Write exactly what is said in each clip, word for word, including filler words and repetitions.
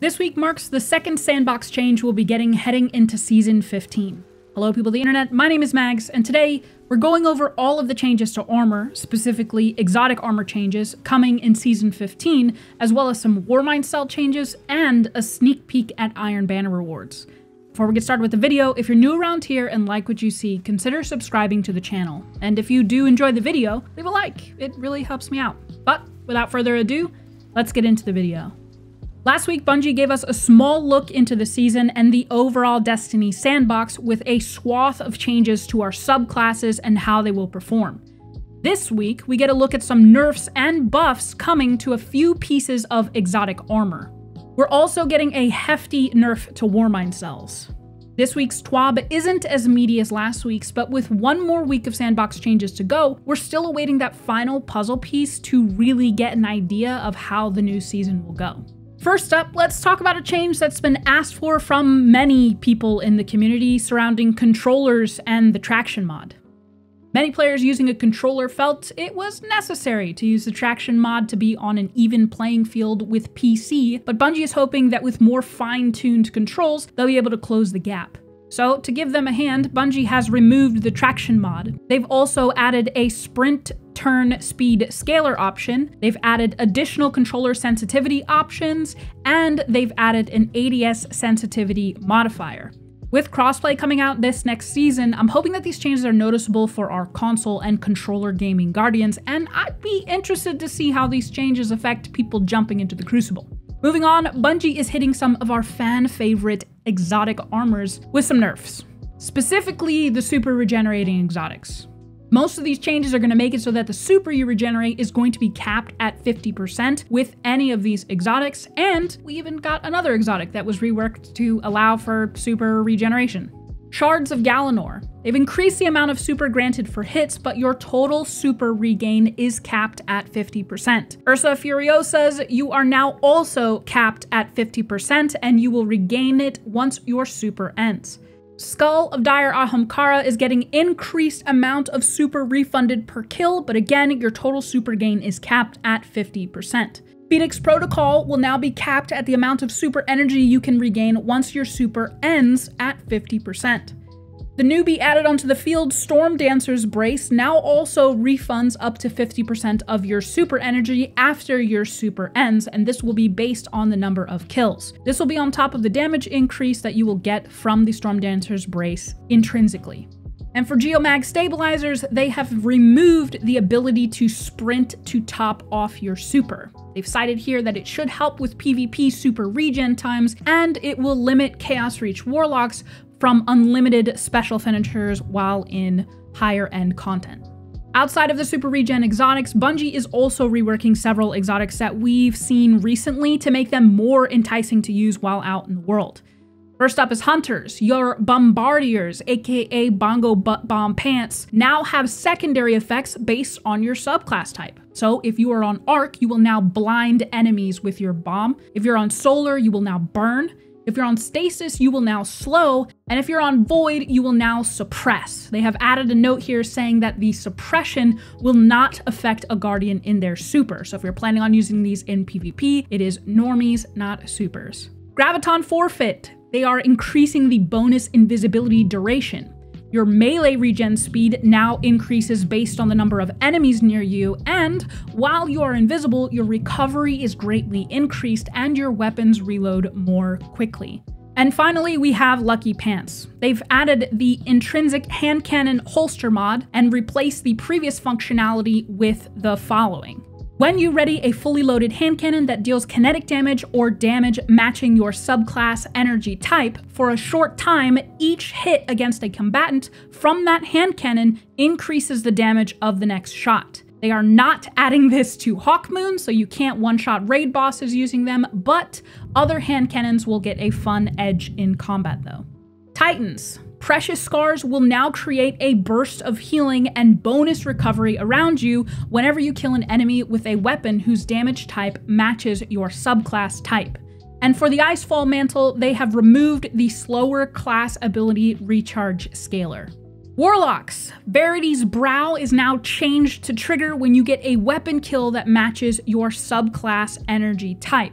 This week marks the second sandbox change we'll be getting heading into Season fifteen. Hello people of the internet, my name is Mags, and today we're going over all of the changes to armor, specifically exotic armor changes, coming in Season fifteen, as well as some Warmind cell changes, and a sneak peek at Iron Banner rewards. Before we get started with the video, if you're new around here and like what you see, consider subscribing to the channel. And if you do enjoy the video, leave a like, it really helps me out. But without further ado, let's get into the video. Last week, Bungie gave us a small look into the season and the overall Destiny sandbox with a swath of changes to our subclasses and how they will perform. This week, we get a look at some nerfs and buffs coming to a few pieces of exotic armor. We're also getting a hefty nerf to Warmind cells. This week's T W A B isn't as meaty as last week's, but with one more week of sandbox changes to go, we're still awaiting that final puzzle piece to really get an idea of how the new season will go. First up, let's talk about a change that's been asked for from many people in the community surrounding controllers and the traction mod. Many players using a controller felt it was necessary to use the traction mod to be on an even playing field with P C, but Bungie is hoping that with more fine-tuned controls, they'll be able to close the gap. So, to give them a hand, Bungie has removed the traction mod. They've also added a sprint turn speed scaler option, they've added additional controller sensitivity options, and they've added an A D S sensitivity modifier. With crossplay coming out this next season, I'm hoping that these changes are noticeable for our console and controller gaming guardians, and I'd be interested to see how these changes affect people jumping into the Crucible. Moving on, Bungie is hitting some of our fan favorite exotic armors with some nerfs, specifically the super regenerating exotics. Most of these changes are going to make it so that the super you regenerate is going to be capped at fifty percent with any of these exotics, and we even got another exotic that was reworked to allow for super regeneration. Shards of Galanor. They've increased the amount of super granted for hits, but your total super regain is capped at fifty percent. Ursa Furiosa's, you are now also capped at fifty percent, and you will regain it once your super ends. Skull of Dire Ahamkara is getting increased amount of super refunded per kill, but again, your total super gain is capped at fifty percent. Phoenix Protocol will now be capped at the amount of super energy you can regain once your super ends at fifty percent. The newbie added onto the field, Storm Dancer's Brace, now also refunds up to fifty percent of your super energy after your super ends, and this will be based on the number of kills. This will be on top of the damage increase that you will get from the Storm Dancer's Brace intrinsically. And for Geomag stabilizers, they have removed the ability to sprint to top off your super. They've cited here that it should help with PvP super regen times, and it will limit Chaos Reach Warlocks from unlimited special finishers while in higher end content. Outside of the super regen exotics, Bungie is also reworking several exotics that we've seen recently to make them more enticing to use while out in the world. First up is Hunters. Your Bombardiers, aka Bongo Butt Bomb Pants, now have secondary effects based on your subclass type. So if you are on Arc, you will now blind enemies with your bomb. If you're on Solar, you will now burn. If you're on Stasis, you will now slow, and if you're on Void, you will now suppress. They have added a note here saying that the suppression will not affect a Guardian in their super. So if you're planning on using these in PvP, it is normies, not supers. Graviton Forfeit. They are increasing the bonus invisibility duration. Your melee regen speed now increases based on the number of enemies near you, and while you are invisible, your recovery is greatly increased and your weapons reload more quickly. And finally, we have Lucky Pants. They've added the intrinsic hand cannon holster mod and replaced the previous functionality with the following. When you ready a fully loaded hand cannon that deals kinetic damage or damage matching your subclass energy type, for a short time, each hit against a combatant from that hand cannon increases the damage of the next shot. They are not adding this to Hawkmoon, so you can't one-shot raid bosses using them, but other hand cannons will get a fun edge in combat though. Titans. Precious Scars will now create a burst of healing and bonus recovery around you whenever you kill an enemy with a weapon whose damage type matches your subclass type. And for the Icefall Mantle, they have removed the slower class ability recharge scaler. Warlocks. Verity's Brow is now changed to trigger when you get a weapon kill that matches your subclass energy type.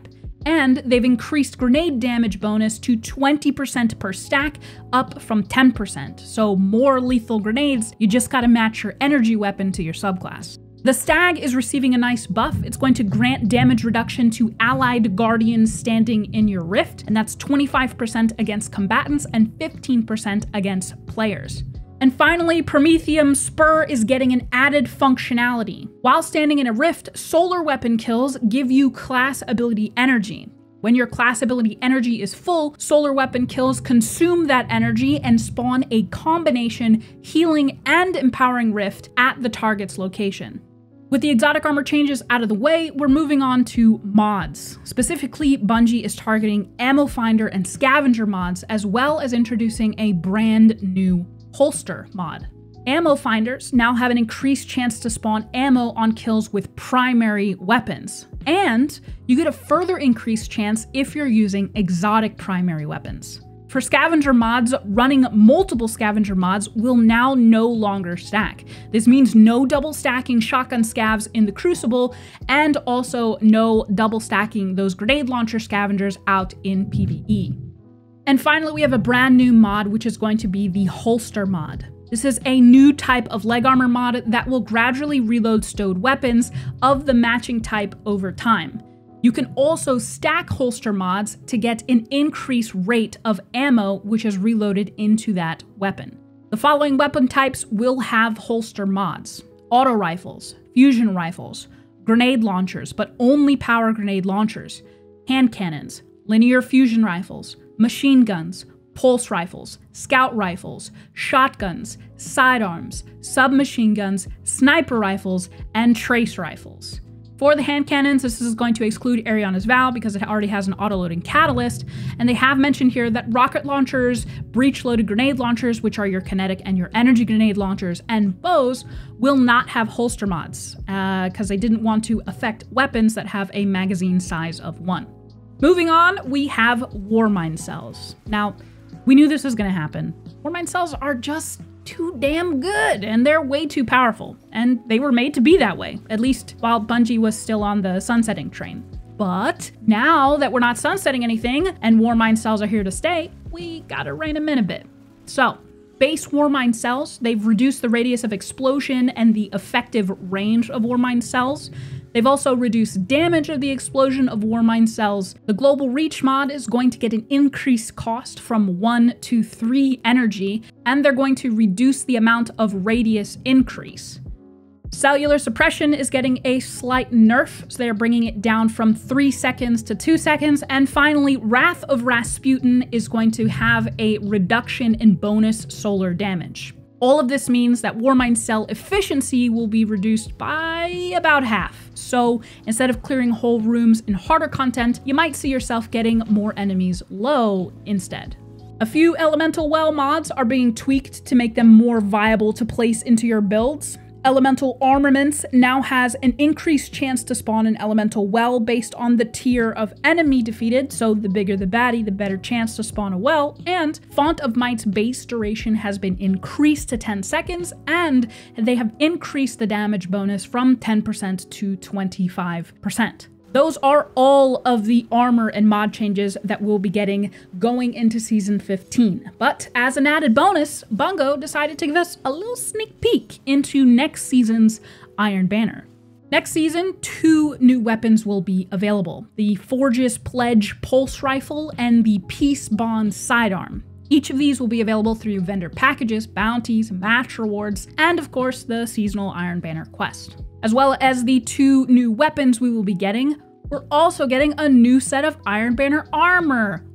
And they've increased grenade damage bonus to twenty percent per stack, up from ten percent. So more lethal grenades, you just gotta match your energy weapon to your subclass. The Stag is receiving a nice buff. It's going to grant damage reduction to allied guardians standing in your rift, and that's twenty-five percent against combatants and fifteen percent against players. And finally, Prometheum Spur is getting an added functionality. While standing in a rift, solar weapon kills give you class ability energy. When your class ability energy is full, solar weapon kills consume that energy and spawn a combination healing and empowering rift at the target's location. With the exotic armor changes out of the way, we're moving on to mods. Specifically, Bungie is targeting Ammo Finder and Scavenger mods, as well as introducing a brand new holster mod. Ammo Finders now have an increased chance to spawn ammo on kills with primary weapons, and you get a further increased chance if you're using exotic primary weapons. For Scavenger mods, running multiple Scavenger mods will now no longer stack. This means no double stacking shotgun scavs in the Crucible, and also no double stacking those grenade launcher scavengers out in PvE. And finally, we have a brand new mod, which is going to be the holster mod. This is a new type of leg armor mod that will gradually reload stowed weapons of the matching type over time. You can also stack holster mods to get an increased rate of ammo which is reloaded into that weapon. The following weapon types will have holster mods: auto rifles, fusion rifles, grenade launchers, but only power grenade launchers, hand cannons, linear fusion rifles, machine guns, pulse rifles, scout rifles, shotguns, sidearms, submachine guns, sniper rifles, and trace rifles. For the hand cannons, this is going to exclude Ariana's Vow because it already has an auto-loading catalyst, and they have mentioned here that rocket launchers, breech-loaded grenade launchers, which are your kinetic and your energy grenade launchers, and bows will not have holster mods, because uh, they didn't want to affect weapons that have a magazine size of one. Moving on, we have Warmind cells. Now, we knew this was going to happen. Warmind cells are just too damn good, and they're way too powerful, and they were made to be that way, at least while Bungie was still on the sunsetting train. But now that we're not sunsetting anything, and Warmind cells are here to stay, we gotta rein them in a bit. So, base Warmind cells, they've reduced the radius of explosion and the effective range of Warmind cells. They've also reduced damage of the explosion of Warmind cells. The Global Reach mod is going to get an increased cost from one to three energy, and they're going to reduce the amount of radius increase. Cellular Suppression is getting a slight nerf, so they're bringing it down from three seconds to two seconds. And finally, Wrath of Rasputin is going to have a reduction in bonus solar damage. All of this means that Warmind cell efficiency will be reduced by about half. So instead of clearing whole rooms in harder content, you might see yourself getting more enemies low instead. A few Elemental Well mods are being tweaked to make them more viable to place into your builds. Elemental Armaments now has an increased chance to spawn an Elemental Well based on the tier of enemy defeated, so the bigger the baddie, the better chance to spawn a well, and Font of Might's base duration has been increased to ten seconds, and they have increased the damage bonus from ten percent to twenty-five percent. Those are all of the armor and mod changes that we'll be getting going into Season fifteen. But as an added bonus, Bungo decided to give us a little sneak peek into next season's Iron Banner. Next season, two new weapons will be available: the Forge's Pledge Pulse Rifle and the Peace Bond Sidearm. Each of these will be available through vendor packages, bounties, match rewards, and of course the seasonal Iron Banner quest. As well as the two new weapons we will be getting, we're also getting a new set of Iron Banner armor.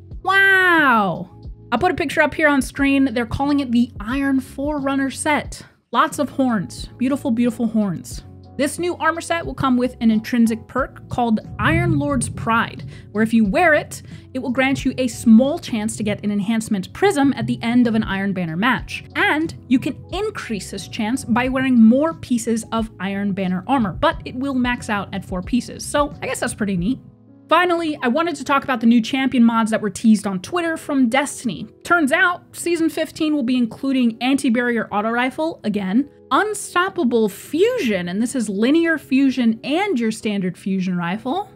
Wow! I'll put a picture up here on screen. They're calling it the Iron Forerunner set. Lots of horns. Beautiful, beautiful horns. This new armor set will come with an intrinsic perk called Iron Lord's Pride, where if you wear it, it will grant you a small chance to get an enhancement prism at the end of an Iron Banner match. And you can increase this chance by wearing more pieces of Iron Banner armor, but it will max out at four pieces, so I guess that's pretty neat. Finally, I wanted to talk about the new champion mods that were teased on Twitter from Destiny. Turns out, Season fifteen will be including Anti-Barrier Auto Rifle, again, Unstoppable Fusion, and this is linear fusion and your standard fusion rifle,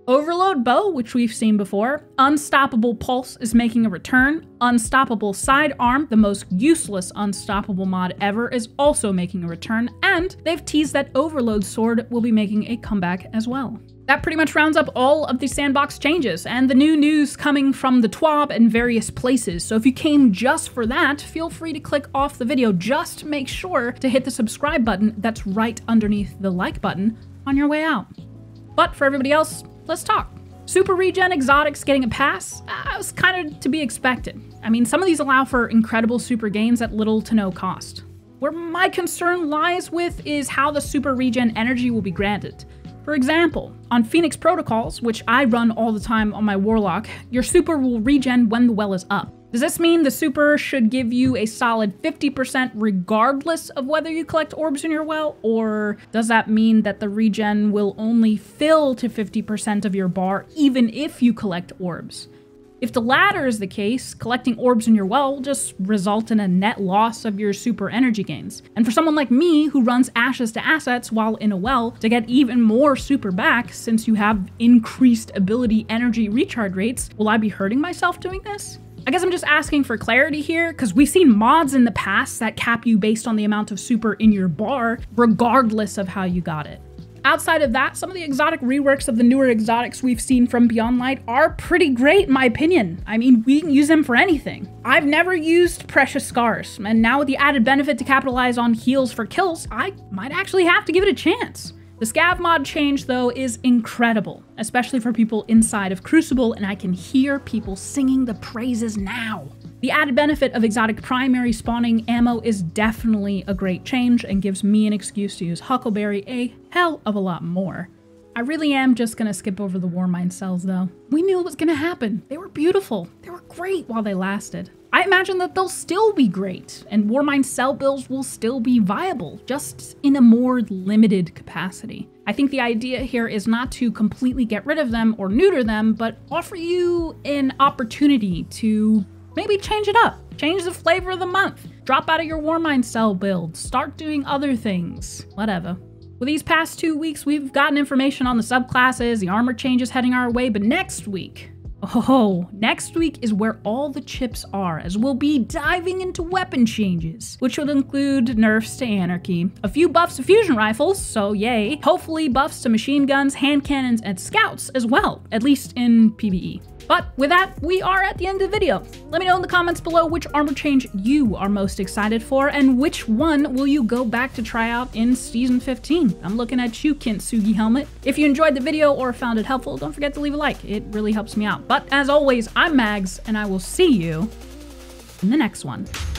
Overload Bow, which we've seen before. Unstoppable Pulse is making a return. Unstoppable Sidearm, the most useless unstoppable mod ever, is also making a return. And they've teased that Overload Sword will be making a comeback as well. That pretty much rounds up all of the sandbox changes and the new news coming from the T W A B and various places. So if you came just for that, feel free to click off the video. Just make sure to hit the subscribe button that's right underneath the like button on your way out. But for everybody else, let's talk. Super Regen Exotics getting a pass? That uh, was kind of to be expected. I mean, some of these allow for incredible super gains at little to no cost. Where my concern lies with is how the Super Regen energy will be granted. For example, on Phoenix Protocols, which I run all the time on my Warlock, your super will regen when the well is up. Does this mean the super should give you a solid fifty percent regardless of whether you collect orbs in your well? Or does that mean that the regen will only fill to fifty percent of your bar even if you collect orbs? If the latter is the case, collecting orbs in your well will just result in a net loss of your super energy gains. And for someone like me who runs Ashes to Assets while in a well to get even more super back since you have increased ability energy recharge rates, will I be hurting myself doing this? I guess I'm just asking for clarity here, because we've seen mods in the past that cap you based on the amount of super in your bar, regardless of how you got it. Outside of that, some of the exotic reworks of the newer exotics we've seen from Beyond Light are pretty great in my opinion. I mean, we can use them for anything. I've never used Precious Scars, and now with the added benefit to capitalize on heals for kills, I might actually have to give it a chance. The Scav mod change, though, is incredible, especially for people inside of Crucible, and I can hear people singing the praises now. The added benefit of exotic primary spawning ammo is definitely a great change and gives me an excuse to use Huckleberry a hell of a lot more. I really am just gonna skip over the Warmind cells though. We knew it was gonna happen. They were beautiful. They were great while they lasted. I imagine that they'll still be great, and Warmind cell builds will still be viable, just in a more limited capacity. I think the idea here is not to completely get rid of them or neuter them, but offer you an opportunity to maybe change it up. Change the flavor of the month. Drop out of your Warmind cell build. Start doing other things. Whatever. With these past two weeks, we've gotten information on the subclasses, the armor changes heading our way, but next week, oh, next week is where all the chips are, as we'll be diving into weapon changes, which will include nerfs to Anarchy, a few buffs to fusion rifles, so yay, hopefully buffs to machine guns, hand cannons, and scouts as well, at least in PvE. But with that, we are at the end of the video. Let me know in the comments below which armor change you are most excited for, and which one will you go back to try out in Season fifteen. I'm looking at you, Kintsugi Helmet. If you enjoyed the video or found it helpful, don't forget to leave a like. It really helps me out. But as always, I'm Mags, and I will see you in the next one.